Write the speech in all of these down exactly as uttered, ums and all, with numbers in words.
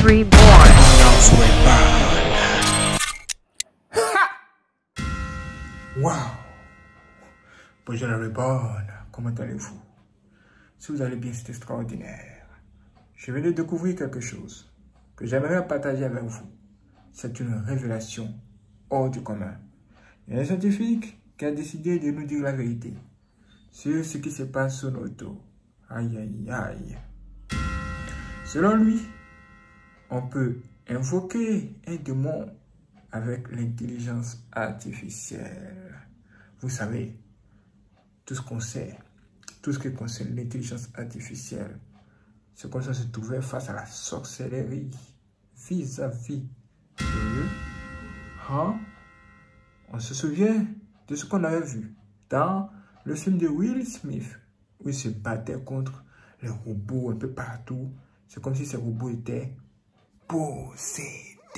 Reborn. Wow! Bonjour la Reborn, comment allez-vous? Si vous allez bien, c'est extraordinaire. Je vais de découvrir quelque chose que j'aimerais partager avec vous. C'est une révélation hors du commun. Il y a un scientifique qui a décidé de nous dire la vérité sur ce qui se passe sur nos dos. Aïe, aïe, aïe. Selon lui, on peut invoquer un démon avec l'intelligence artificielle. Vous savez, tout ce qu'on sait, tout ce qui concerne l'intelligence artificielle, c'est comme ça se trouvait face à la sorcellerie vis-à-vis de eux. Hein? On se souvient de ce qu'on avait vu dans le film de Will Smith, où il se battait contre les robots un peu partout. C'est comme si ces robots étaient possédés.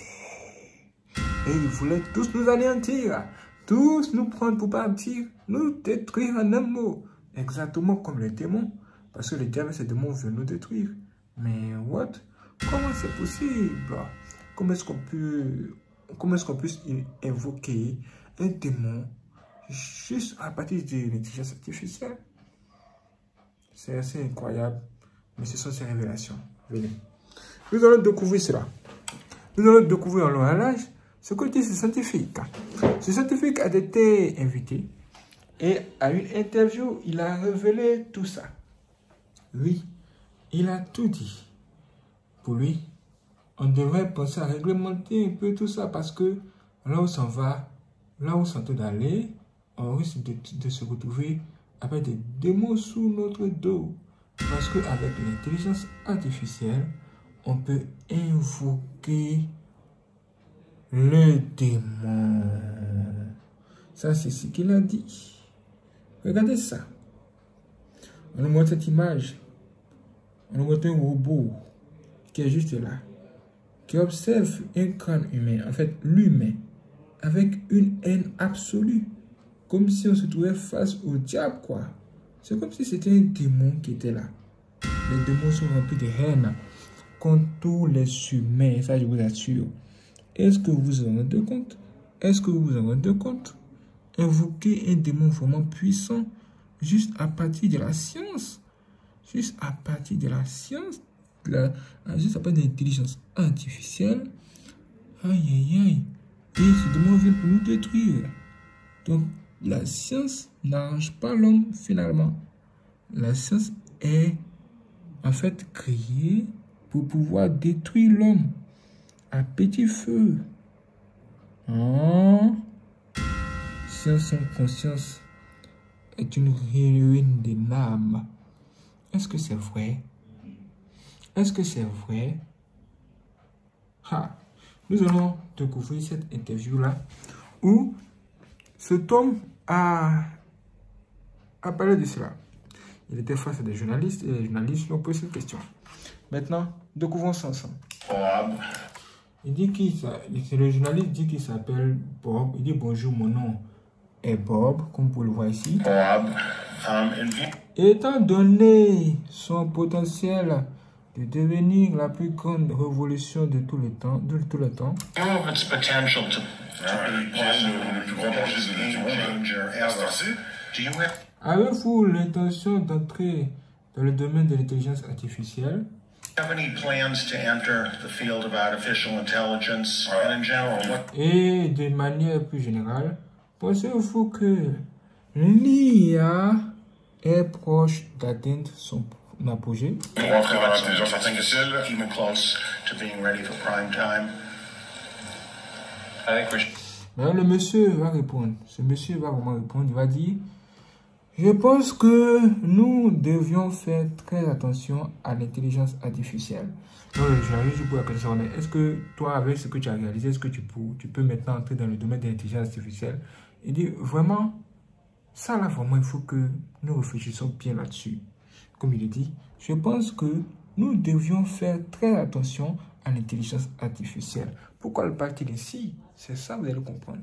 Et ils voulaient tous nous anéantir, tous nous prendre pour partir, nous détruire en un mot. Exactement comme les démons. Parce que les diables, ces démons veulent nous détruire. Mais what? Comment c'est possible? Comment est-ce qu'on peut, comment est-ce qu'on peut invoquer un démon juste à partir de l'intelligence artificielle? C'est assez incroyable. Mais ce sont ces révélations. Venez. Nous allons découvrir cela. Nous allons découvrir en long et en large ce que dit ce scientifique. Ce scientifique a été invité et à une interview, il a révélé tout ça. Oui, il a tout dit. Pour lui, on devrait penser à réglementer un peu tout ça parce que là où ça va, là où ça tente d'aller, on risque de, de se retrouver avec des démons sous notre dos. Parce qu'avec l'intelligence artificielle, on peut invoquer le démon. Ça, c'est ce qu'il a dit. Regardez ça. On nous montre cette image. On nous montre un robot qui est juste là, qui observe un crâne humain, en fait l'humain, avec une haine absolue. Comme si on se trouvait face au diable, quoi. C'est comme si c'était un démon qui était là. Les démons sont remplis de haine contre tous les humains, ça je vous assure. Est-ce que vous vous en rendez compte? Est-ce que vous vous en rendez compte? Invoquer un démon vraiment puissant juste à partir de la science. Juste à partir de la science. De la, juste à partir de l'intelligence artificielle. Aïe, aïe, aïe. Et ce démon vient pour nous détruire. Donc, la science n'arrange pas l'homme finalement. La science est en fait créée pour pouvoir détruire l'homme à petit feu. Oh. Science sans conscience est une ruine de l'âme. Est-ce que c'est vrai? Est-ce que c'est vrai? Ha. Nous allons découvrir cette interview-là où cet homme a, a parlé de cela. Il était face à des journalistes et les journalistes lui ont posé cette question. Maintenant, découvrons ça ensemble. Bob. Il dit qu'il le journaliste dit qu'il s'appelle Bob. Il dit bonjour, mon nom est Bob, comme vous pouvez le voir ici. Bob. Um, et étant donné son potentiel de devenir la plus grande révolution de tout le temps, de tout le temps. Oh, its potential to, to be le plus grand danger du monde. Avez-vous l'intention d'entrer dans le domaine de l'intelligence artificielle? Et de manière plus générale, pensez-vous que l'I A est proche d'atteindre son apogée? Mais le monsieur va répondre. Ce monsieur va vraiment répondre. Il va dire: je pense que nous devions faire très attention à l'intelligence artificielle. Donc, le journaliste vous pose la question, mais est-ce que toi, avec ce que tu as réalisé, est-ce que tu peux, tu peux maintenant entrer dans le domaine de l'intelligence artificielle? Il dit, vraiment, ça là, vraiment, il faut que nous réfléchissions bien là-dessus. Comme il dit, je pense que nous devions faire très attention à l'intelligence artificielle. Pourquoi le parti ici? C'est ça, vous allez comprendre.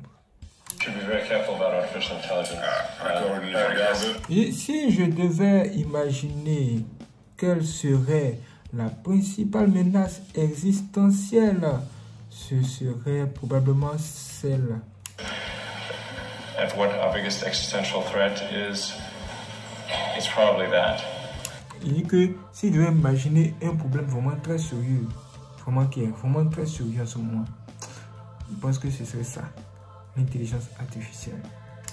Et si je devais imaginer quelle serait la principale menace existentielle, ce serait probablement celle. And what our biggest existential threat is, it's probably that. Il dit que si je devais imaginer un problème vraiment très sérieux, vraiment qui est vraiment très sérieux en ce moment, je pense que ce serait ça, l'intelligence artificielle.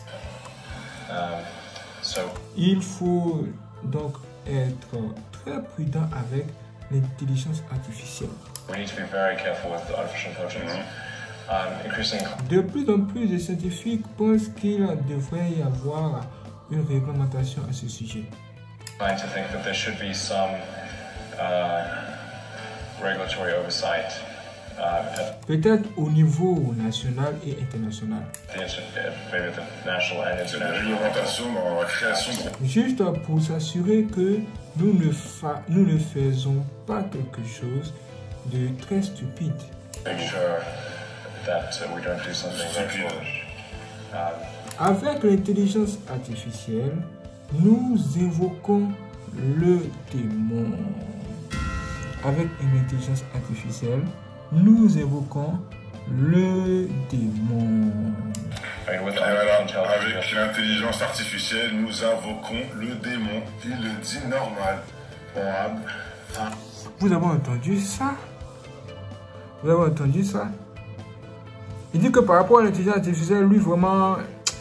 Um, so, Il faut donc être très prudent avec l'intelligence artificielle. we need to be very careful with artificial intelligence. Um, increasing De plus en plus de scientifiques pensent qu'il devrait y avoir une réglementation à ce sujet. trying to think that there should be some uh, regulatory oversight uh, at Peut-être au niveau national et international. the, inter- maybe the national and C'est la international. réglementation dans la création de... Juste pour s'assurer que nous ne, fa- nous ne faisons pas quelque chose de très stupide. Make sure that uh, we don't do something very Stupid. foolish. Um, Avec l'intelligence artificielle, nous invoquons le démon. Avec une intelligence artificielle, nous invoquons le démon. I mean, with Et voilà, artificial avec intelligence, l'intelligence artificielle, nous invoquons le démon. Il le dit normal. Honorable. Enfin, Vous avez entendu ça? Vous avez entendu ça? Il dit que par rapport à l'intelligence artificielle, lui vraiment,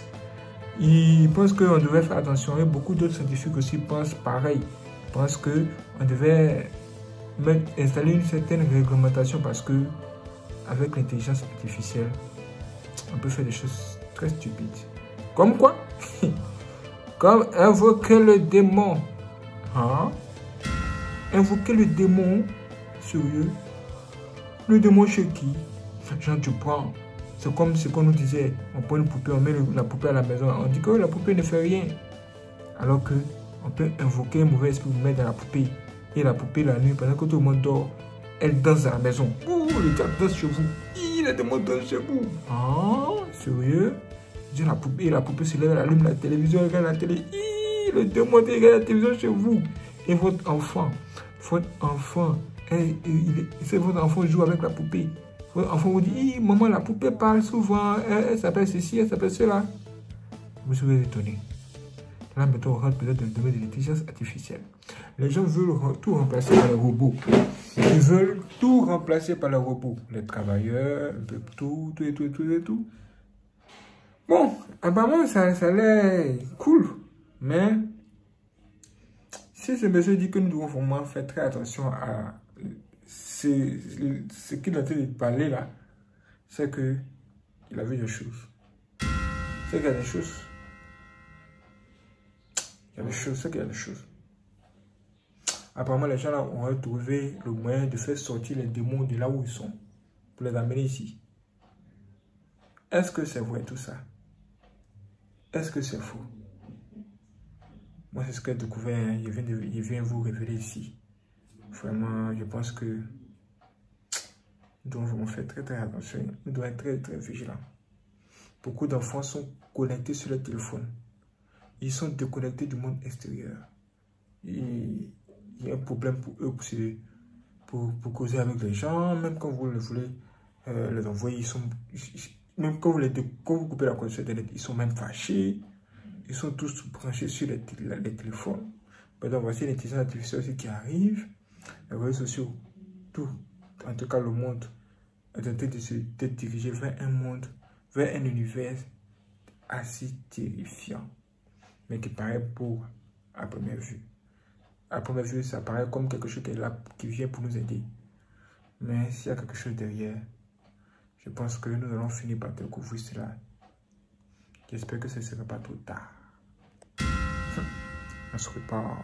il pense qu'on devait faire attention. Et beaucoup d'autres scientifiques aussi pensent pareil. Ils pensent qu'on devait mettre, installer une certaine réglementation parce que avec l'intelligence artificielle, on peut faire des choses très stupides. Comme quoi? Comme invoquer le démon. Hein? Invoquer le démon, sérieux? Le démon chez qui? Genre tu prends, c'est comme ce qu'on nous disait, on prend une poupée, on met le- la poupée à la maison, on dit que la poupée ne fait rien. Alors que on peut invoquer un mauvais esprit, vous mettre dans la poupée. Et la poupée la nuit, pendant que tout le monde dort, elle danse à la maison. Ouh, le diable danse chez vous. Hi, le démon danse chez vous. Ah, sérieux? Dis la poupée, la poupée se lève, elle allume la télévision, elle regarde la télé. Hi, le démon regarde la télévision chez vous. Et votre enfant, votre enfant, elle- il est- c'est votre enfant joue avec la poupée. Votre enfant vous dit, hi, maman, la poupée parle souvent, elle, elle s'appelle ceci, elle s'appelle cela. Vous serez étonné. Là, maintenant, on rentre peut-être dans le domaine de l'intelligence artificielle. Les gens veulent re- tout remplacer par les robots. Ils veulent tout remplacer par les robots. Les travailleurs, un peu tout, tout et tout et tout et tout. Bon, apparemment, ça, ça a l'air cool. Mais, si ce monsieur dit que nous devons vraiment faire très attention à ce, ce qu'il est en train de parler là, c'est que il a vu des choses. C'est qu'il y a des choses. Il y a des choses, c'est qu'il y a des choses. Apparemment, les gens là ont trouvé le moyen de faire sortir les démons de là où ils sont pour les amener ici. Est-ce que c'est vrai tout ça? Est-ce que c'est faux? Moi, c'est ce que j'ai découvert. Hein. Je, viens de, je viens vous révéler ici. Vraiment, je pense que nous devons vraiment faire très très attention. Nous devons être très très vigilants. Beaucoup d'enfants sont connectés sur le téléphone. Ils sont déconnectés du monde extérieur. Et il y a un problème pour eux pour, se, pour, pour causer avec les gens. Même quand vous le voulez euh, les envoyer, ils sont, même quand vous, les, quand vous coupez la connexion Internet, ils sont même fâchés. Ils sont tous branchés sur les, les téléphones. Donc voici l'intelligence artificielle aussi qui arrive. Les réseaux sociaux, tout, en tout cas le monde, est en train de se diriger vers un monde, vers un univers assez terrifiant. Mais qui paraît beau à première vue. À première vue, ça paraît comme quelque chose qui est là, qui vient pour nous aider. Mais s'il y a quelque chose derrière, je pense que nous allons finir par découvrir cela. J'espère que ce ne sera pas trop tard. On se reparle.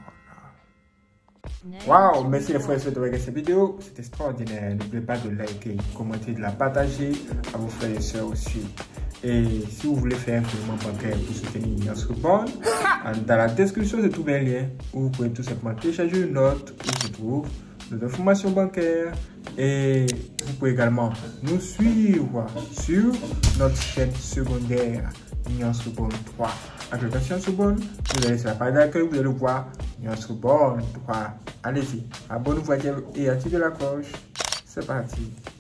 Waouh, merci les frères et sœurs de regarder cette vidéo. C'est extraordinaire. N'oubliez pas de liker, commenter, de la partager à vos frères et sœurs aussi. Et si vous voulez faire un paiement bancaire pour soutenir notre bonne, dans la description, se trouve un lien où vous pouvez tout simplement télécharger une note où se trouvent nos informations bancaires. Et vous pouvez également nous suivre sur notre chaîne secondaire Union Sorbonne trois. Avec la chaîne Sorbonne, vous allez sur la page d'accueil, vous allez voir notre bon droit. Allez-y, abonnez-vous et activez la cloche. C'est parti.